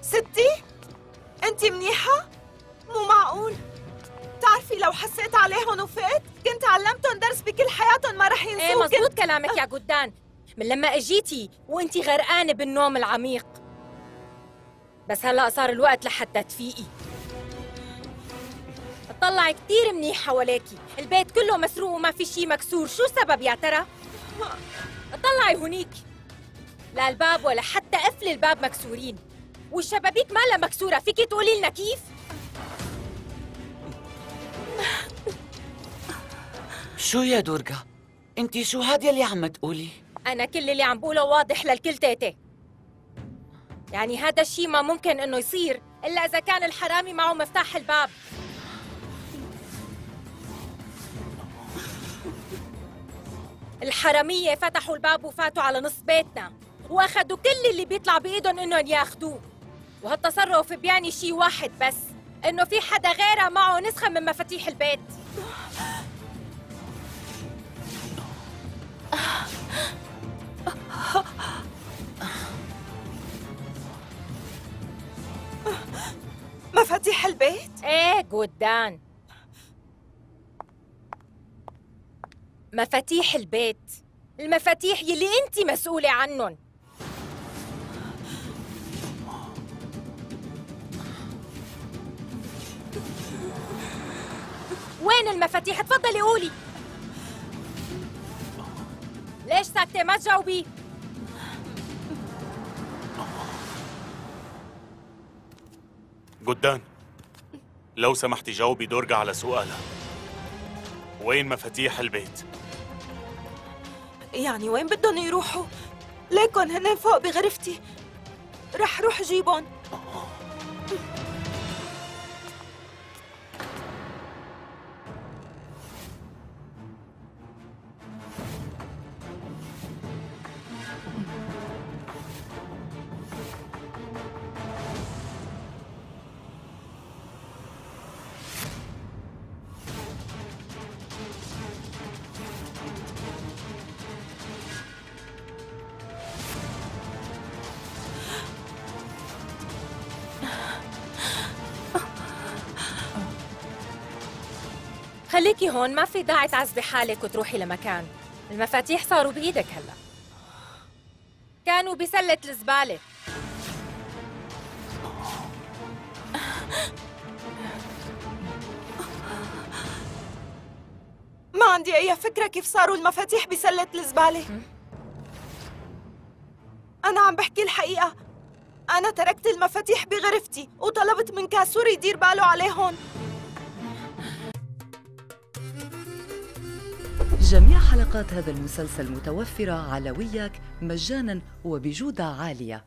ستي؟ انت منيحة؟ مو معقول. بتعرفي لو حسيت عليهم وفات كنت علمتهم درس بكل حياتهم ما رح ينسوه. ايه مزبوط كلامك يا جدان، من لما اجيتي وانتي غرقانة بالنوم العميق. بس هلأ صار الوقت لحتى تفيقي. اطلعي كتير منيح حواليكي، البيت كله مسروق وما في شي مكسور، شو السبب يا ترى؟ اطلعي هونيك، لا الباب ولا حتى قفل الباب مكسورين، والشبابيك مالها مكسورة، فيكي تقولي لنا كيف؟ شو يا دورجا؟ انتي شو هاد يلي عم تقولي؟ أنا كل اللي عم بقوله واضح للكل تيتي. يعني هذا الشيء ما ممكن إنه يصير إلا إذا كان الحرامي معه مفتاح الباب. الحرامية فتحوا الباب وفاتوا على نص بيتنا وأخذوا كل اللي بيطلع بإيدهم إنهم ياخدوه. وهالتصرف بيعني شيء واحد بس، إنه في حدا غيره معه نسخة من مفاتيح البيت. مفاتيح البيت؟ ايه جودان، مفاتيح البيت، المفاتيح يلي انتي مسؤولة عنهم. وين المفاتيح؟ تفضلي قولي. ليش ساكتة ما تجاوبي؟ جدان، لو سمحتي جاوبي دورجا على سؤالها. وين مفاتيح البيت؟ يعني وين بدهم يروحوا؟ ليكن هن فوق بغرفتي، رح روح جيبهم. خليكي هون، ما في داعي تعذبي حالك وتروحي لمكان. المفاتيح صاروا بإيدك هلا، كانوا بسلة الزبالة. ما عندي أي فكرة كيف صاروا المفاتيح بسلة الزبالة. أنا عم بحكي الحقيقة، أنا تركت المفاتيح بغرفتي وطلبت من كاسور يدير باله عليهم. جميع حلقات هذا المسلسل متوفرة على وياك مجاناً وبجودة عالية.